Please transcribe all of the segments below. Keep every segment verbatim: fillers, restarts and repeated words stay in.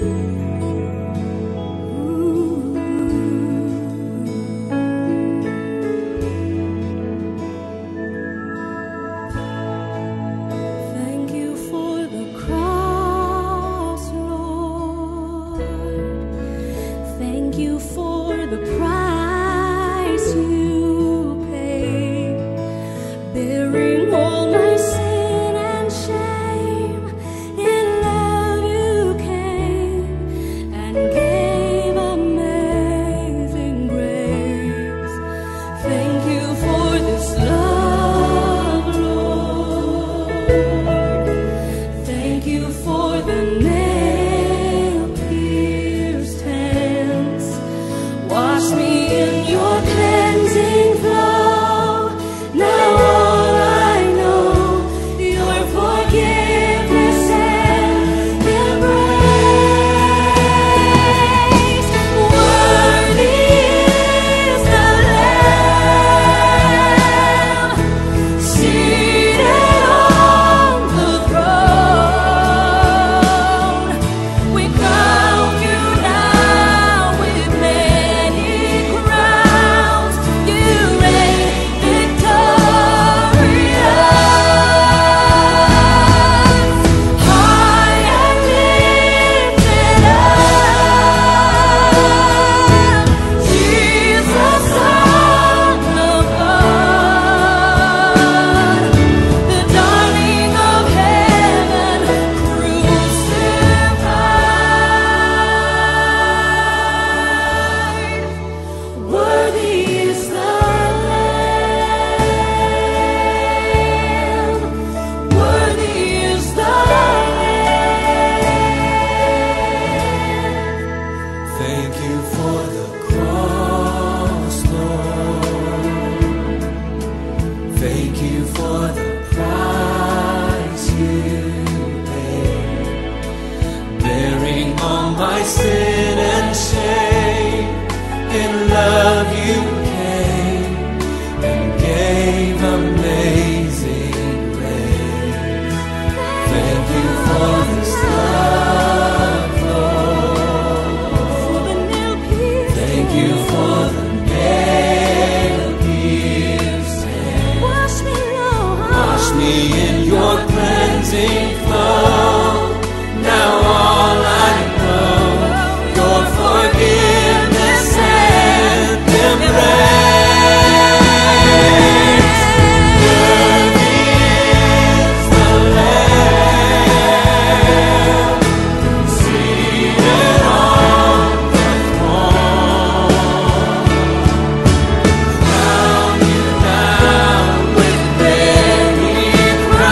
Crown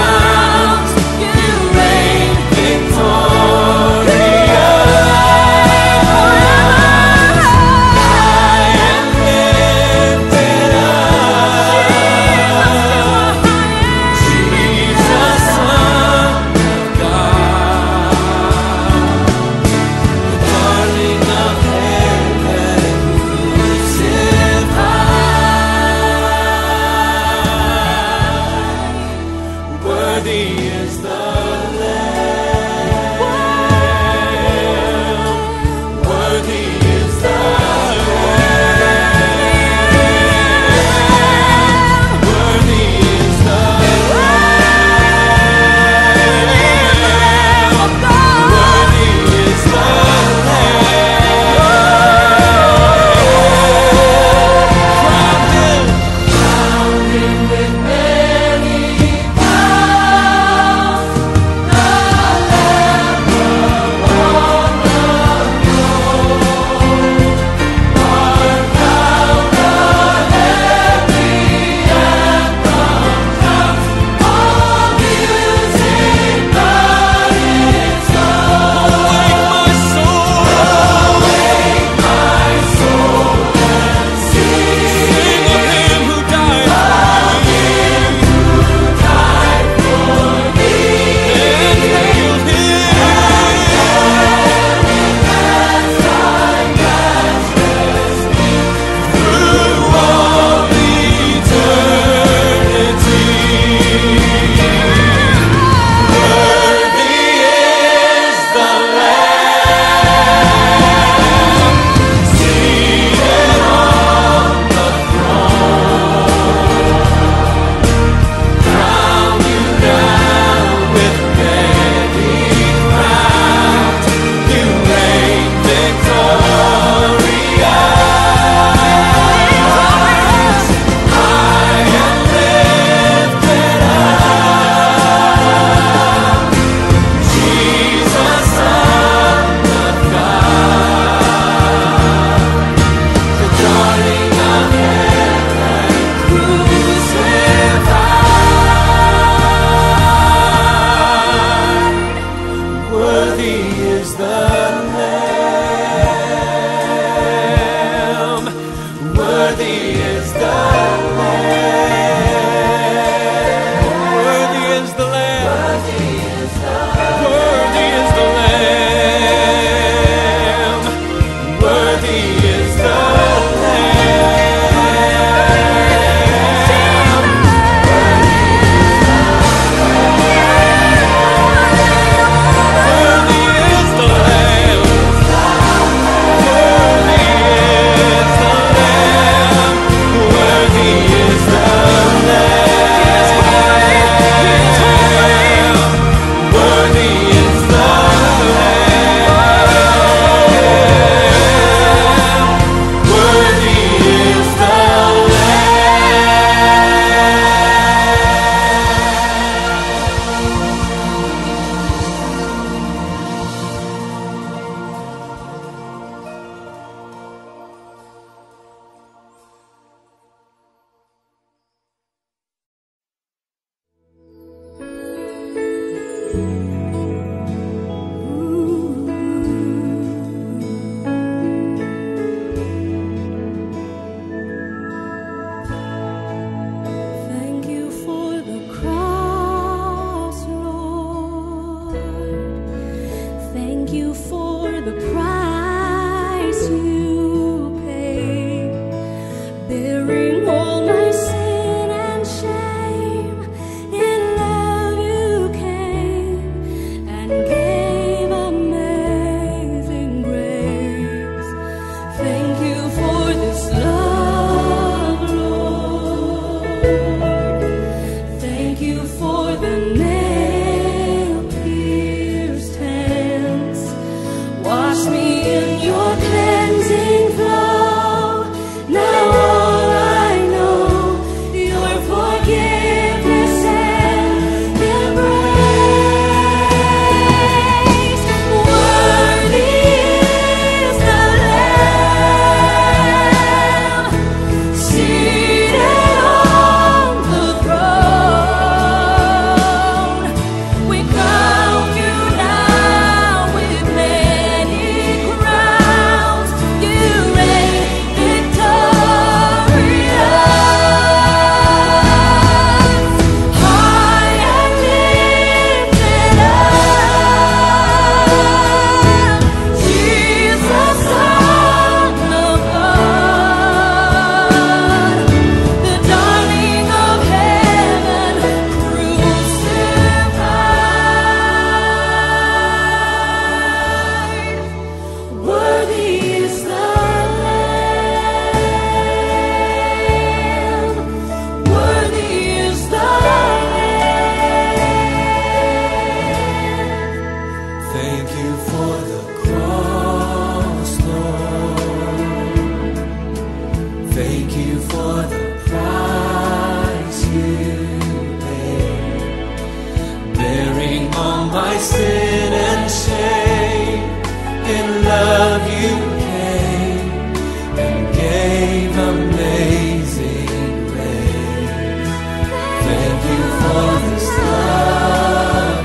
all my sin and shame. In love you came and gave amazing grace. Thank you for this love,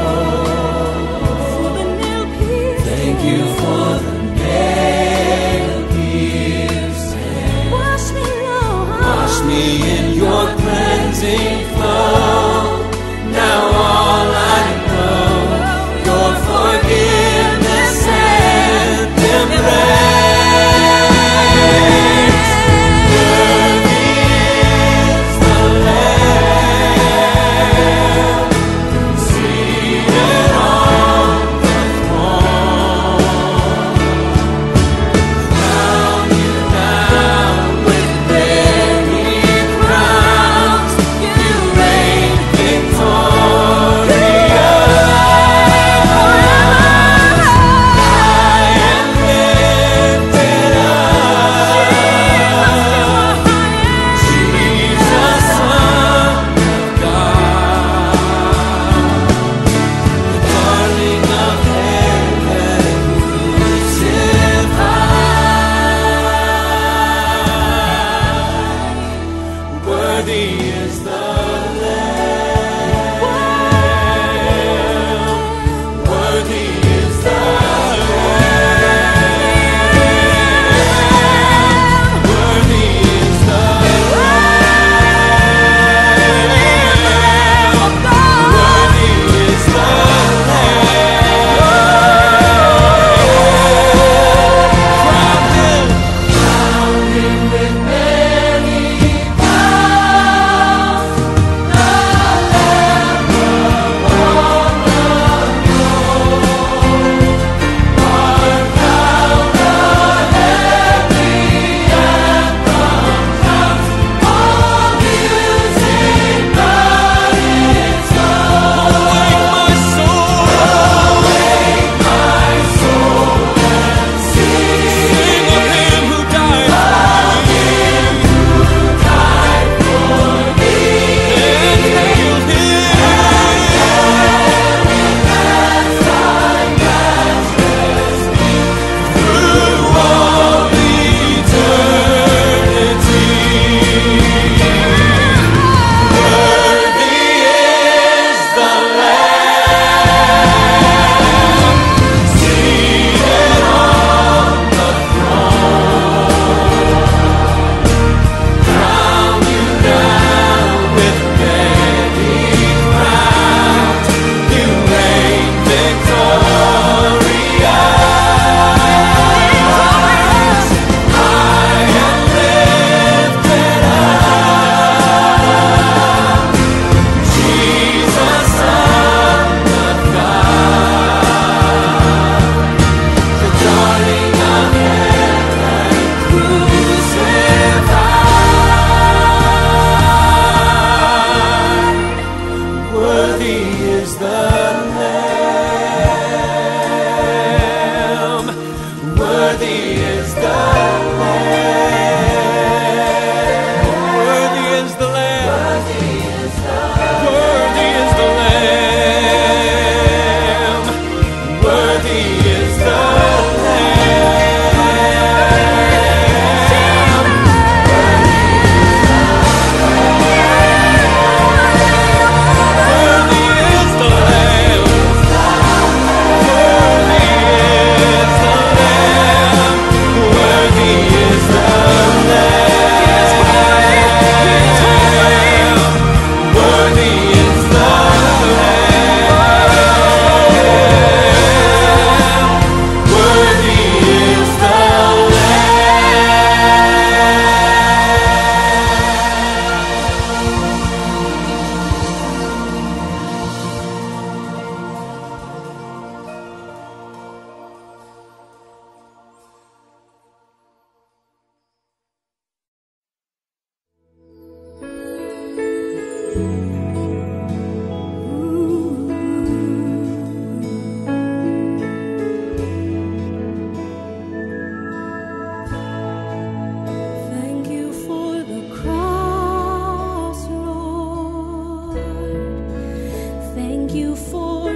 Lord. Thank you for the nail-pierced hands. Wash me, Lord. Wash me in your cleansing flow. Now all I know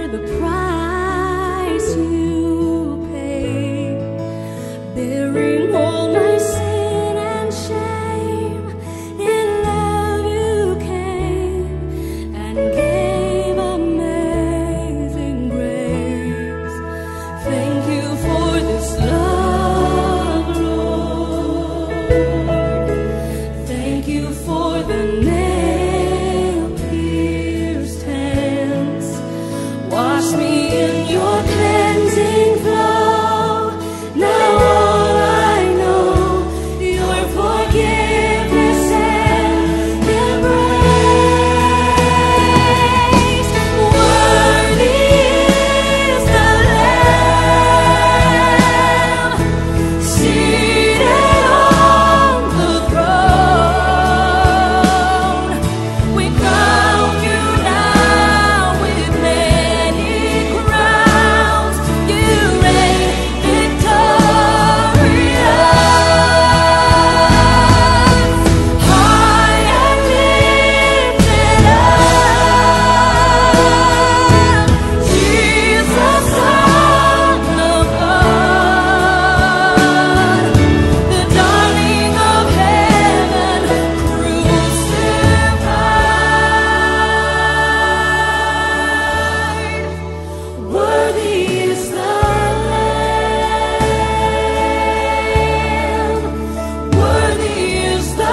the price you paid, bearing all my sin and shame. In love you came and gave amazing grace. Thank you for this love, Lord. Thank you for the nail-pierced hands. Wash me in your cleansing flow. Now all I know, your forgiveness and embrace. Worthy is the Lamb seated on the throne. We crown you now with many crowns. You reign victorious, high and lifted up. Jesus, Son of God, the darling of heaven, crucified. Worthy is the Lamb. Worthy is the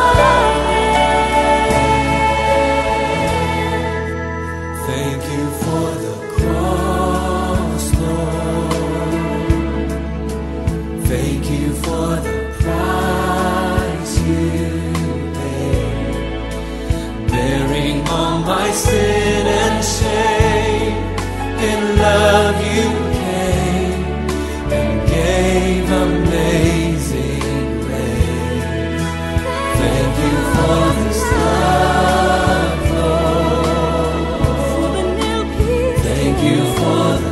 Lamb. Thank you for the cross, Lord. Thank you for the price you paid, bearing all my sin and shame. In love you came and gave amazing grace. Thank you for this love, Lord. For the nail-pierced Thank you for the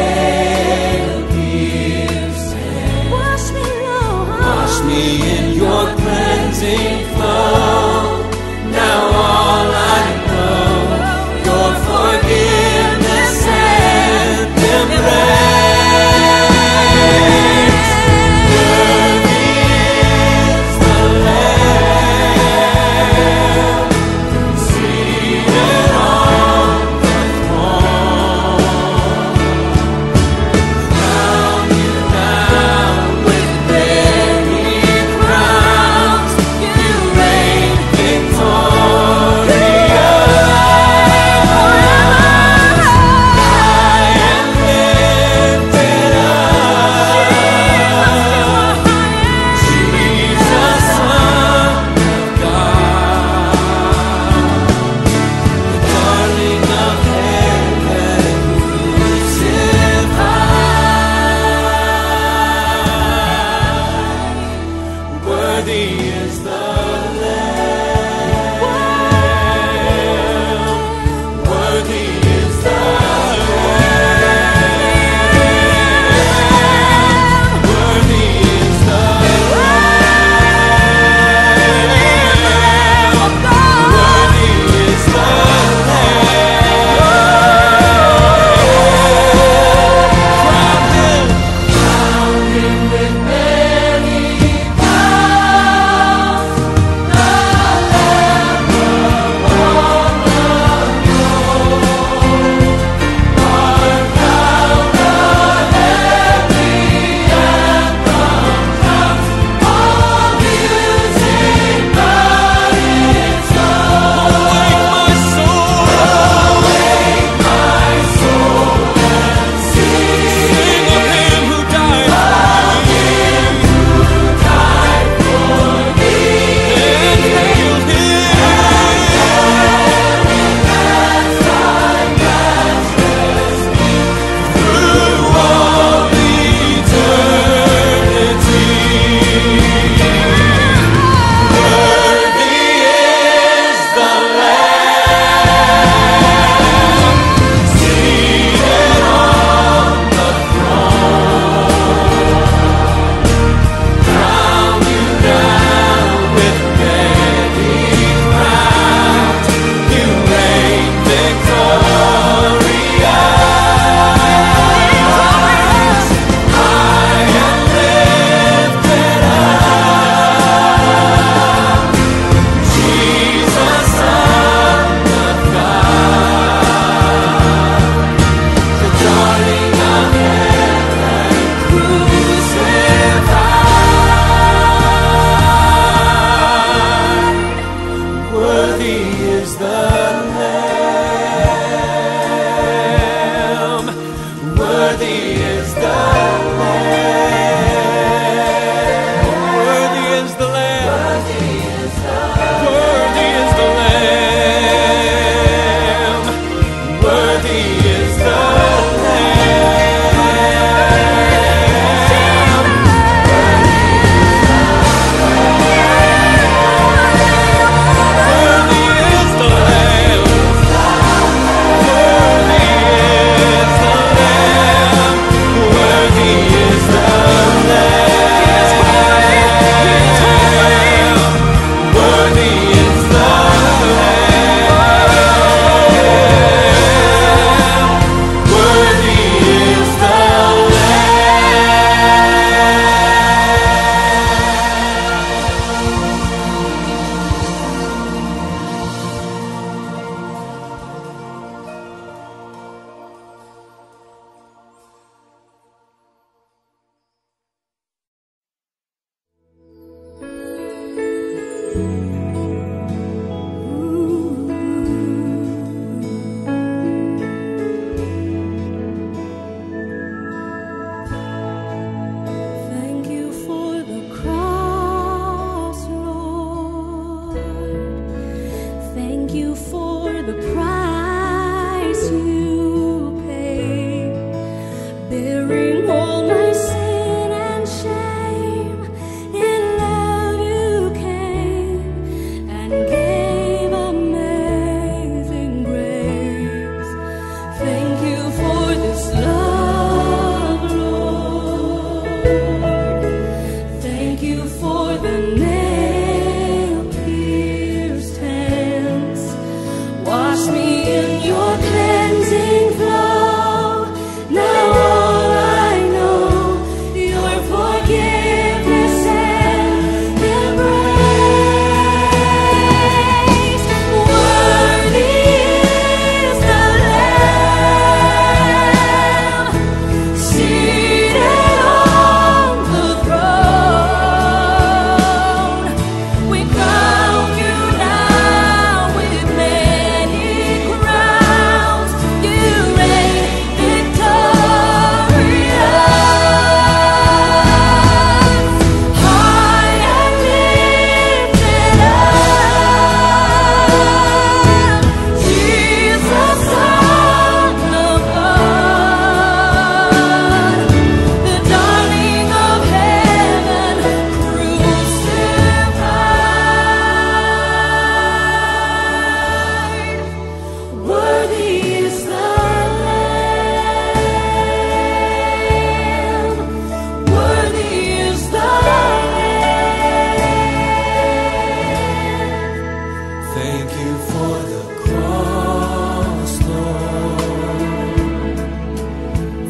nail-pierced hands. wash me, Lord. Wash me in your cleansing flow. Now all I know, your forgiveness and embrace.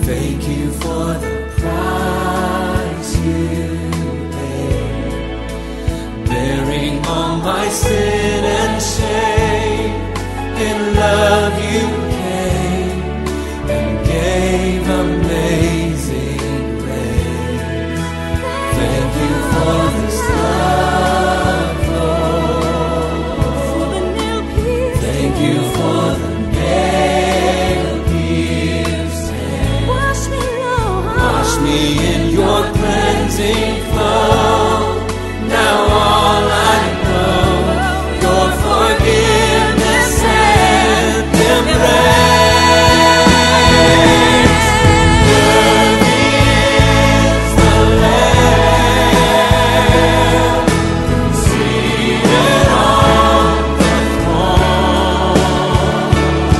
Thank you for the price you paid, bearing all my sin and shame. In love you came and gave amazing grace. Thank you for this love, Lord. Thank you for the nail pierced hands. Wash me, Lord. Wash me in your cleansing flow. Now all I know, your forgiveness and embrace. Worthy is the Lamb seated on the throne.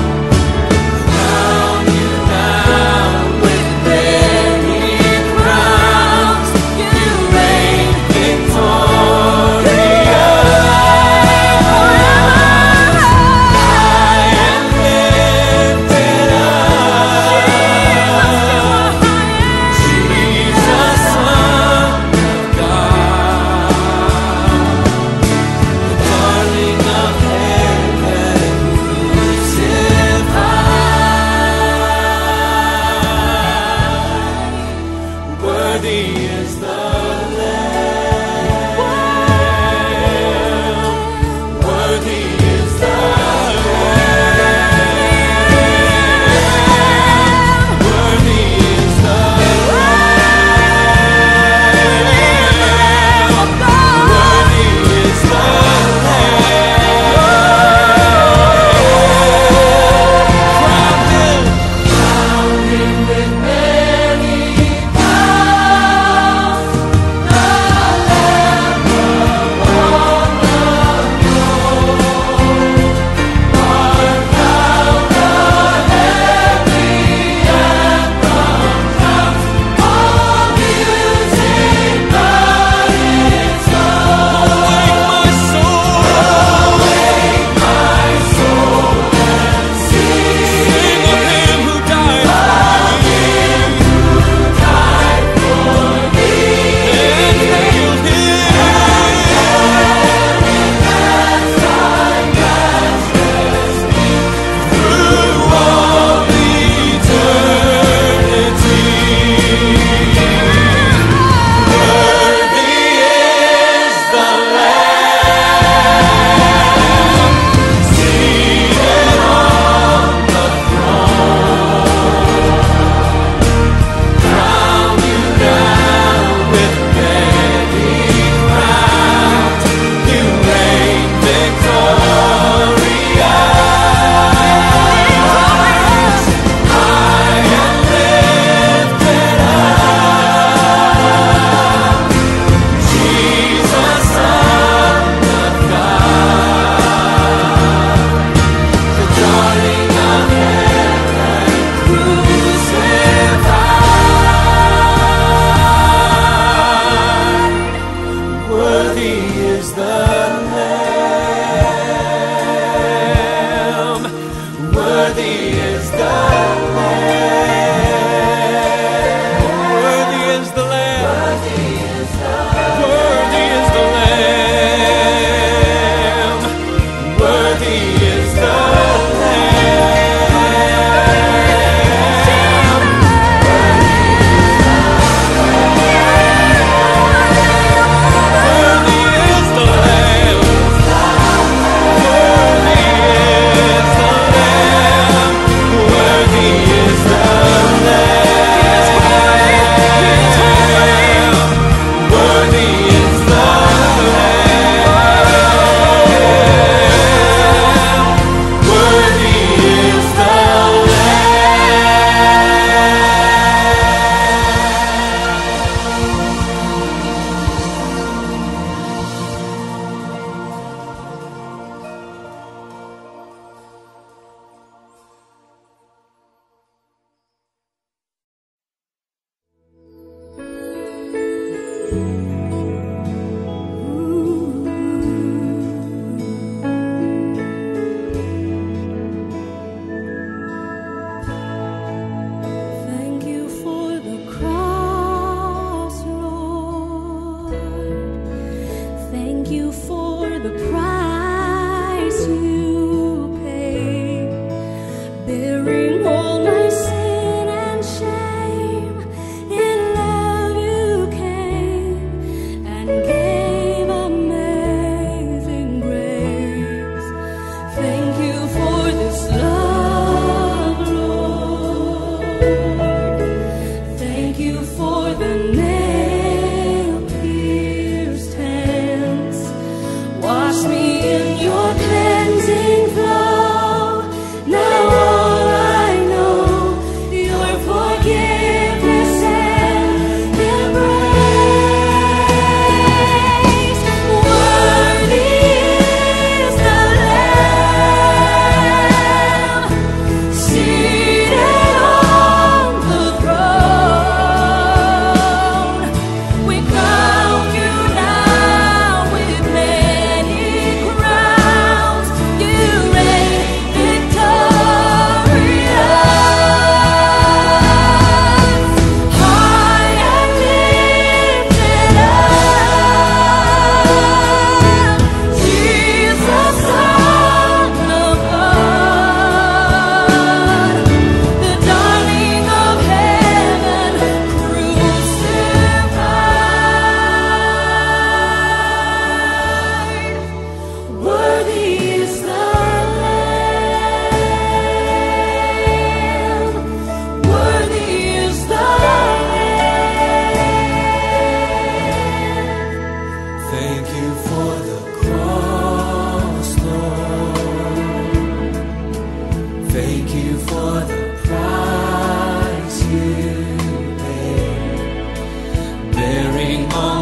Crown you now with many crowns. You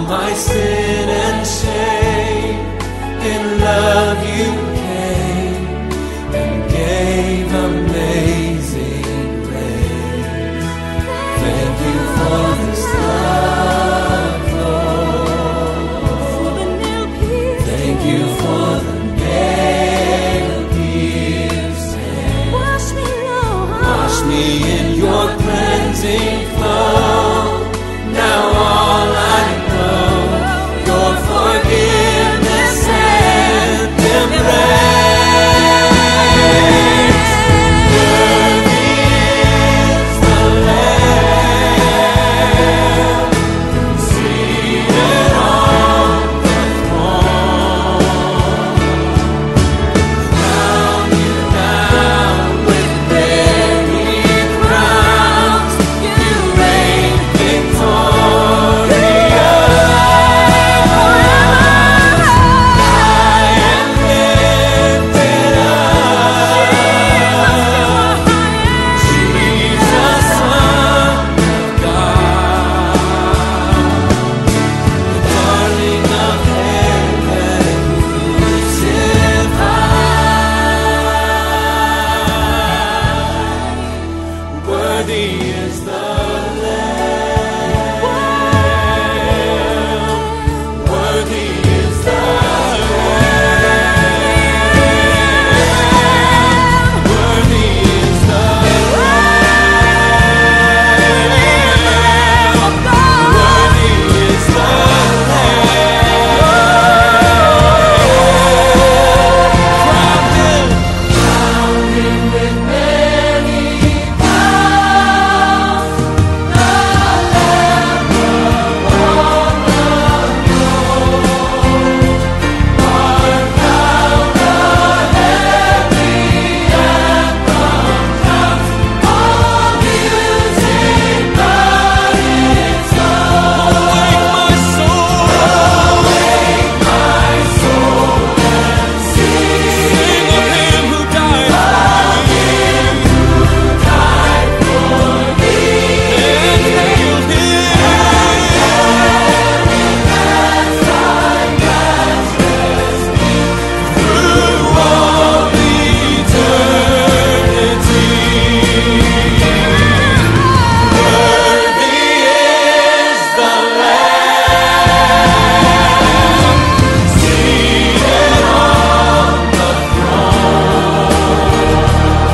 my sin and shame. In love you came and gave amazing grace. Thank you for this love, Lord. Thank you for the nail-pierced hands. Wash me, Lord. Wash me in your cleansing flow. Now all I know, your forgiveness and embrace. Worthy is the Lamb seated on the throne. Crown you now with many crowns. You reign victorious. High and lifted up, Jesus, Son of God, the darling of heaven, crucified. Worthy is the Lamb. Worthy is the Lamb. Worthy is the Lamb. Worthy is the Lamb. Crowned him with many crowns. The Lamb upon the throne. Marked down the heavy anthem drums. All music but its own. Awake my soul. Awake my soul and sing. Sing of him who died for me. Died for me. And hail him through all eternity. Worthy is the Lamb seated on the throne.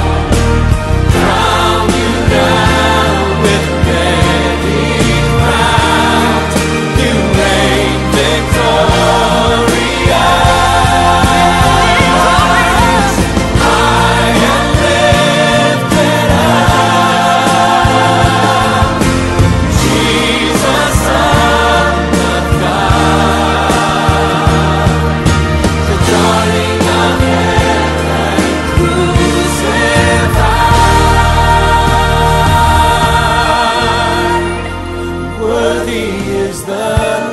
Crown you now with many crowns. You reign victorious. High and lifted up, Jesus, Son of God, the darling of heaven, crucified. Worthy is the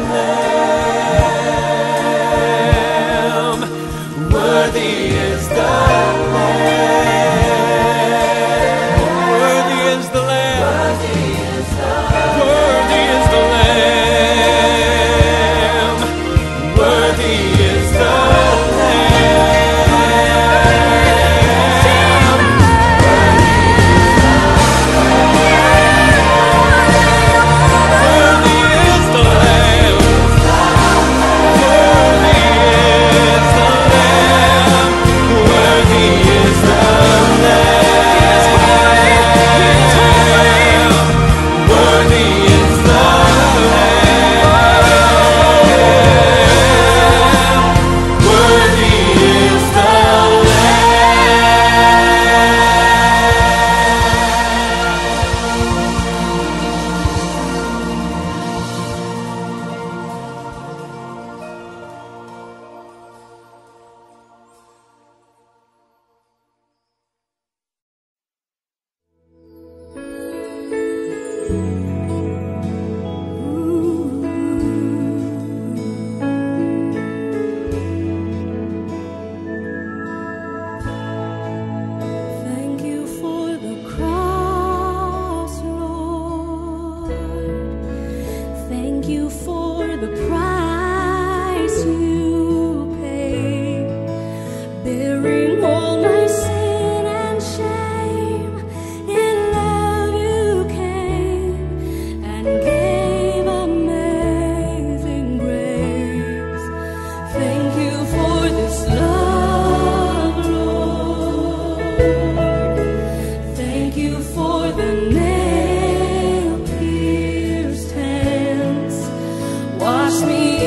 Lamb. Worthy is the Lamb. Worthy is the Lamb. Worthy is the Lamb. Worthy is the Worthy is the Lamb. Worthy is the Lamb. Worthy is the Lamb. Worthy is the Lamb. Worthy is the Thank you for the cross, Lord. Thank you for the price you paid, bearing all my sin and shame. In love you came and gave amazing grace. Thank you for this love, Lord. Thank you for the nail-pierced hands. Wash me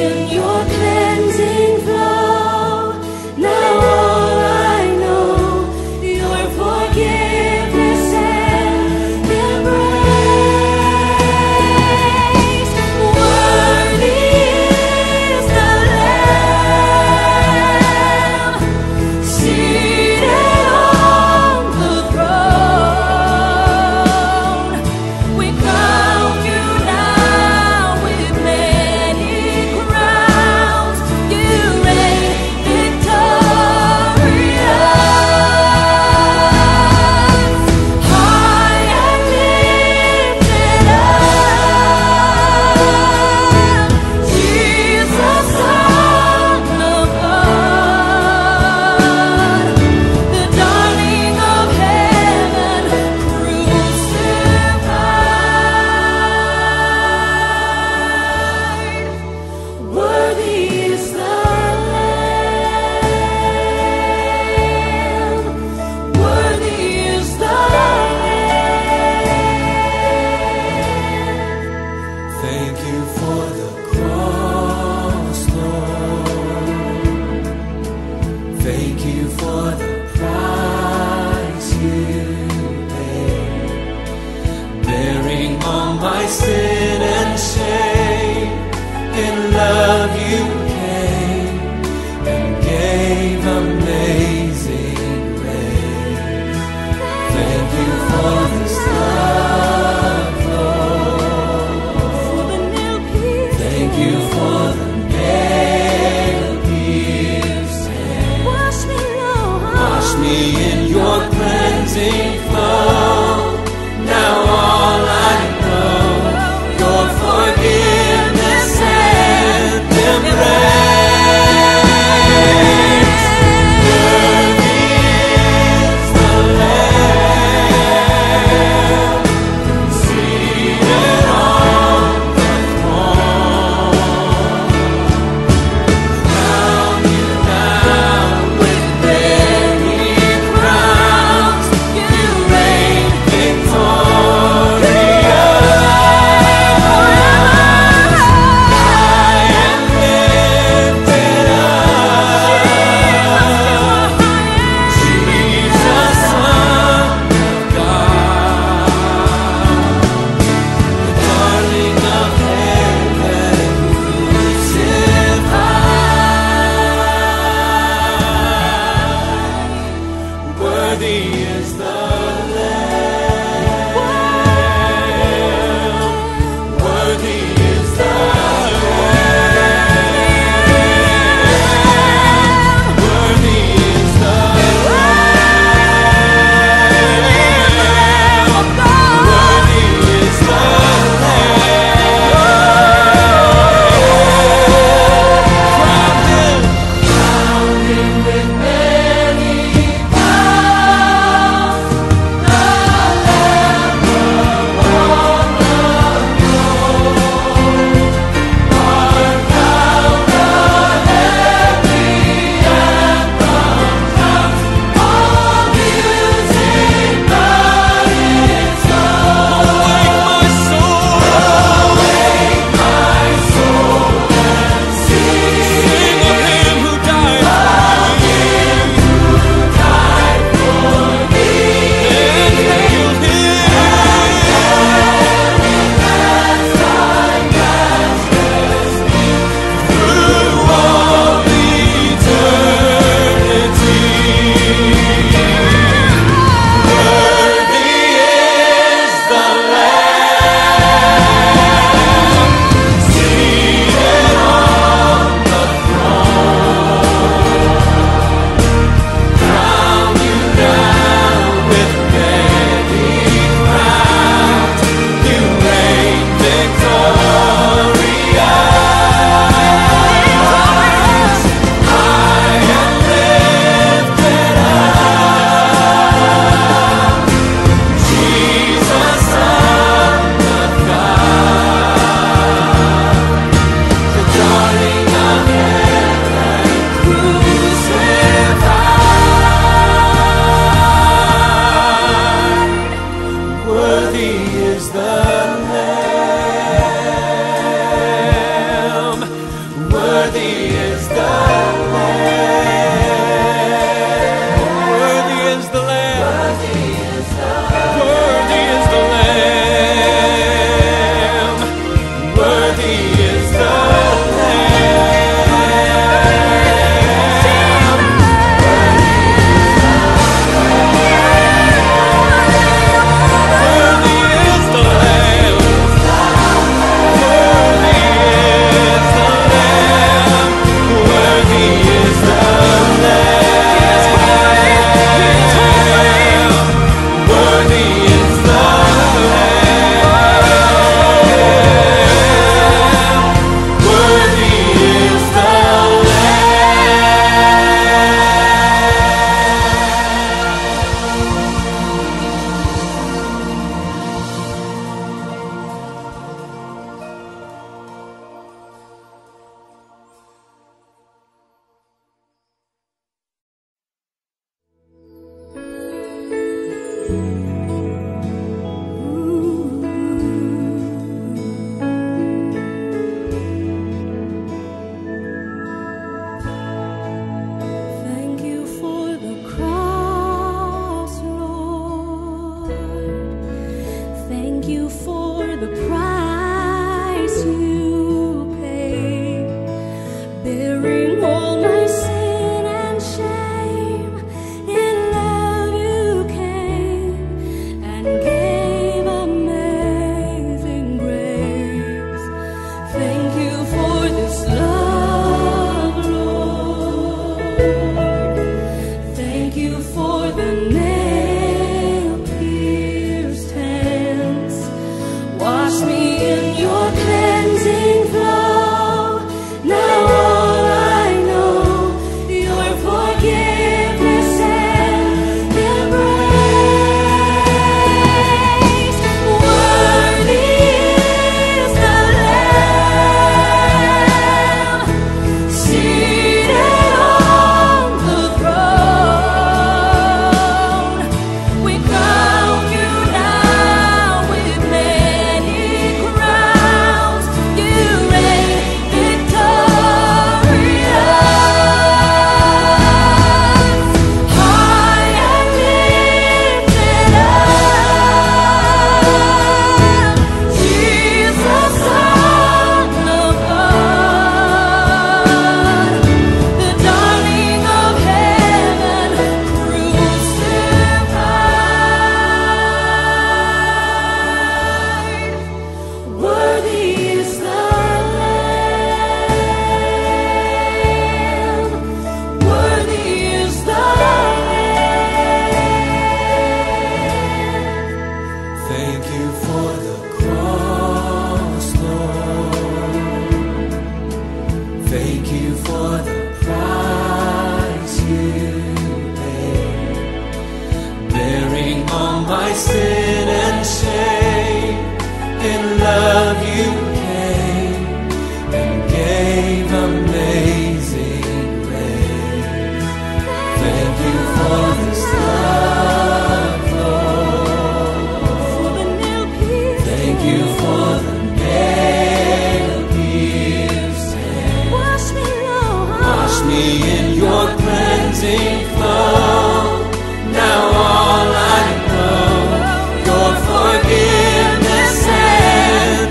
Wash me in your cleansing flow. Now all I know, your forgiveness and embrace. Worthy is the Lamb seated on the throne. We crown you now with many crowns. You reign victorious, high and lifted up, Jesus, Son of God, the darling of heaven, crucified. Worthy is the Lamb. Worthy is the Lamb. Thank you for the cross, Lord. Thank you for the price you paid, bearing all my sin and shame. In love you came and gave amazing grace. Thank you for this love, Lord. For the nail pierced Thank you for the nail-pierced hands. wash me, Lord. Wash me in your cleansing flow. Now all I know, your forgiveness and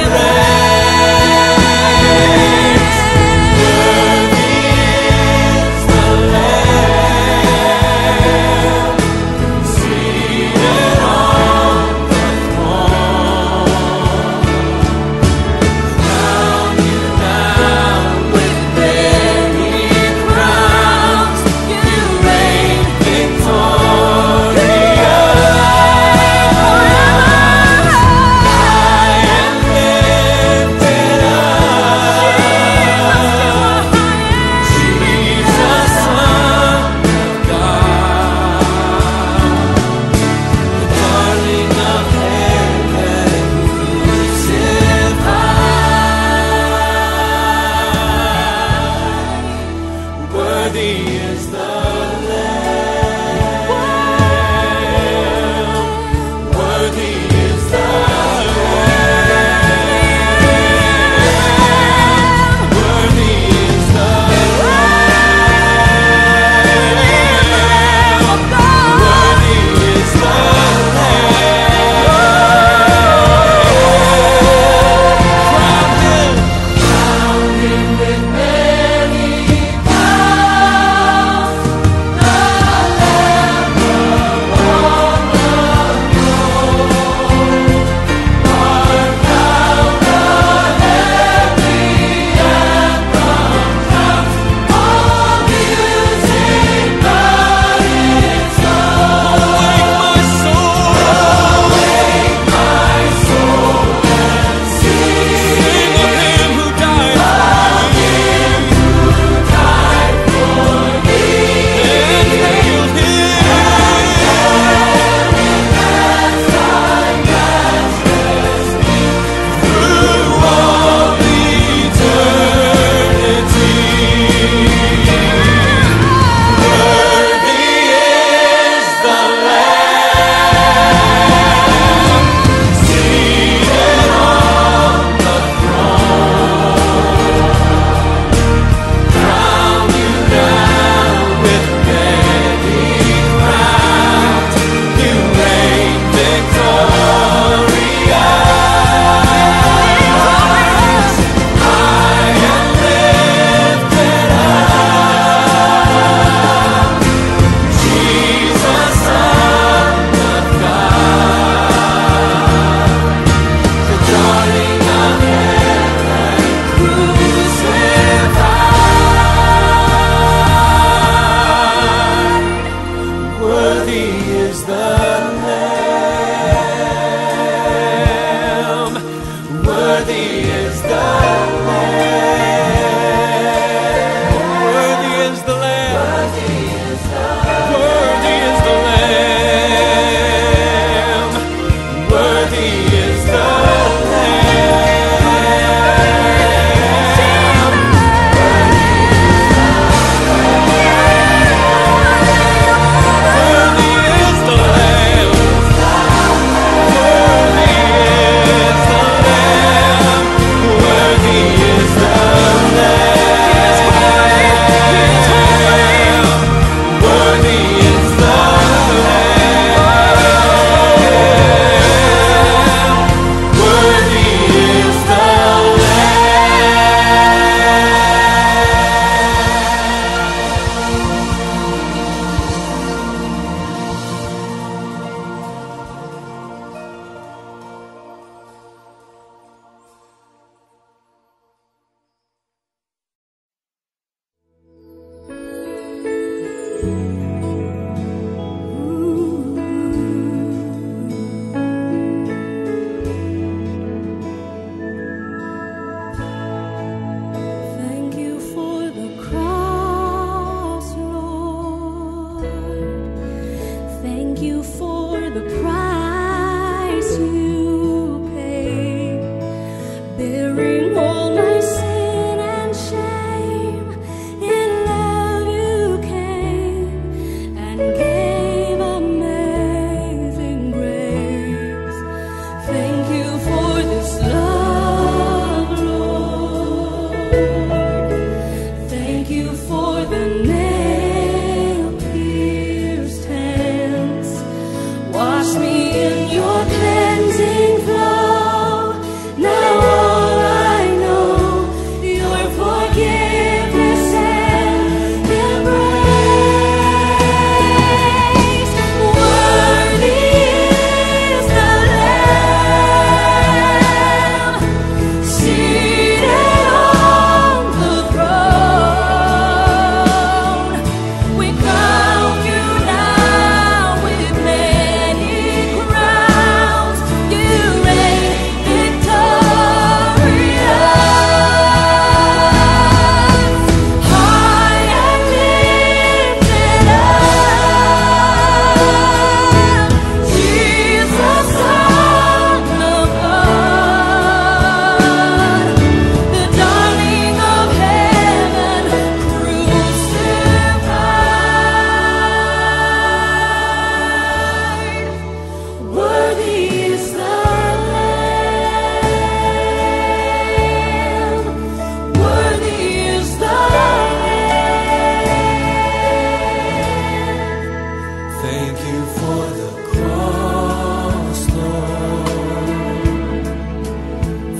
embrace. Worthy is the Lamb seated on the throne. Crown you now with many crowns. You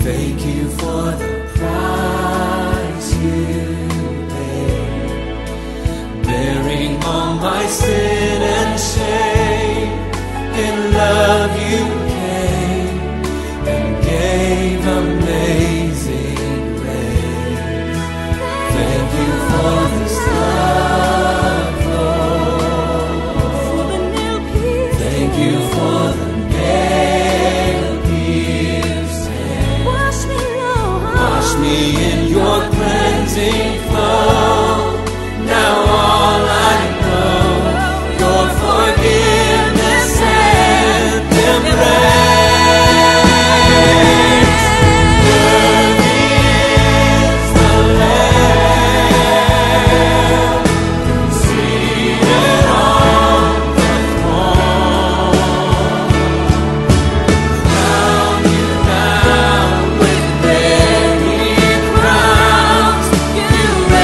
Thank you for the price you paid, bearing all my sin and shame. In love you came and gave amazing grace. Thank you for this love, Lord. Thank you for the nail-pierced hands. Wash me, Lord. Wash me in your cleansing flow. Now all I know, your forgiveness and embrace. Worthy is the Lamb seated on the throne. Crown you now with many crowns. You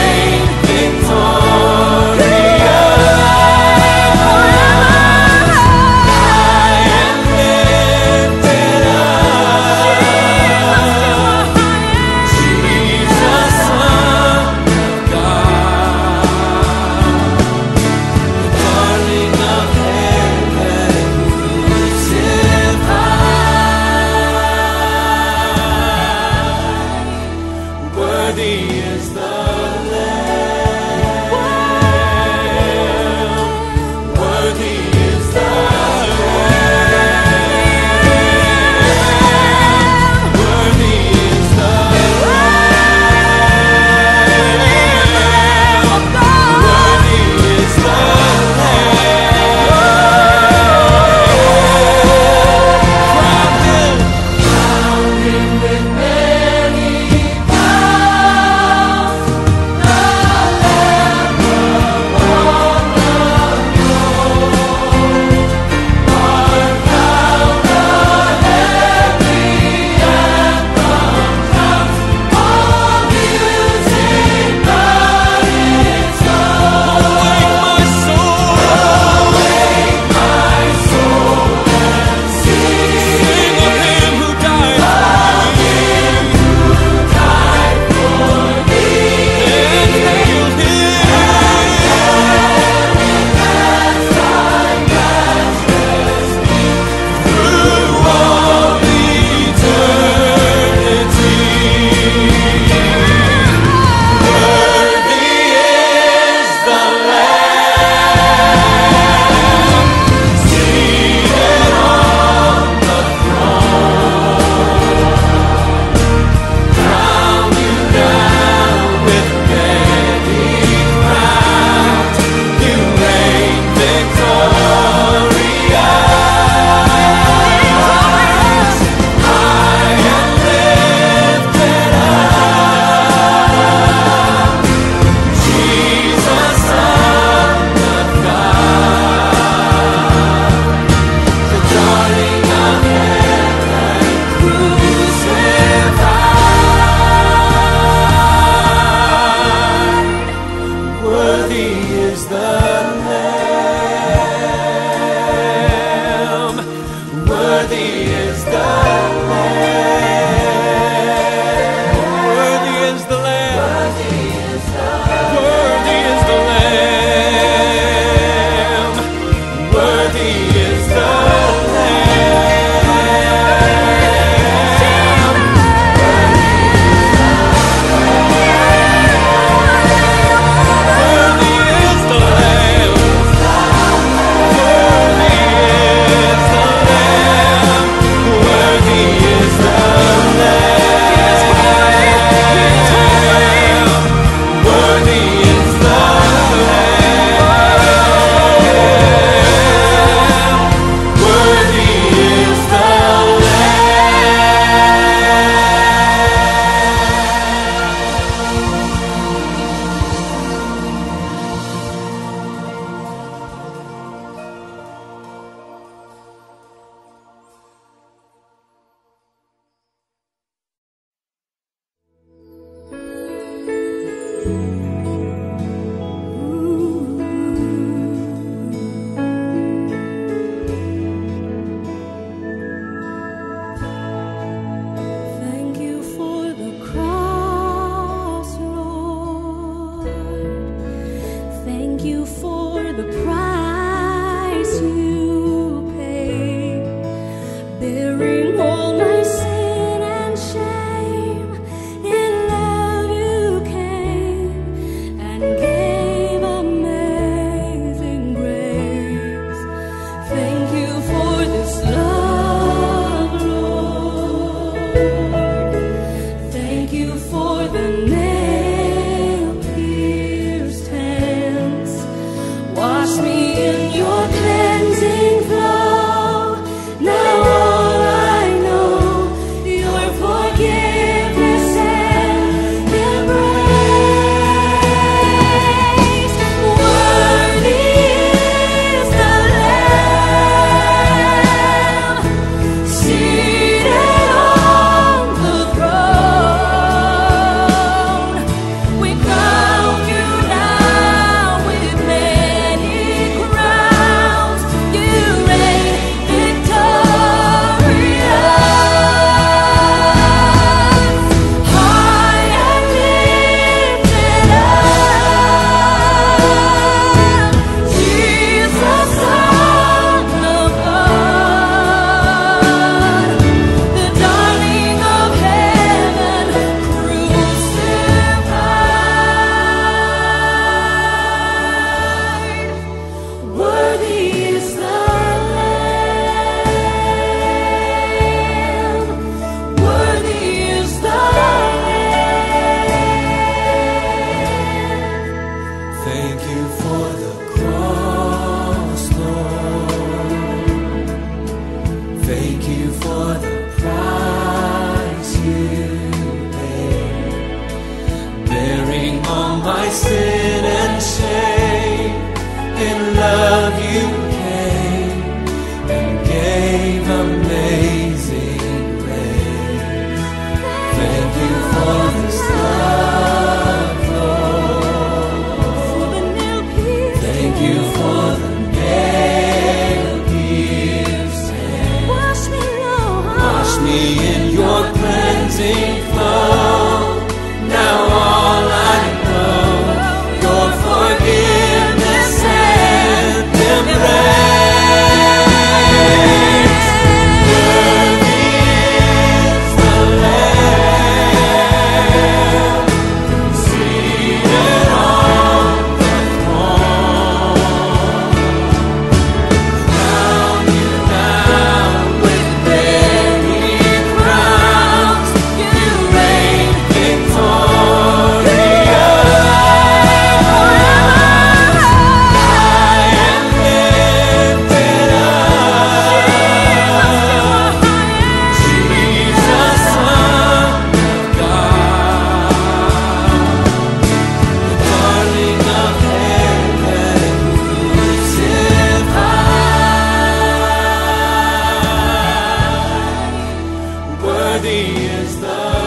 is the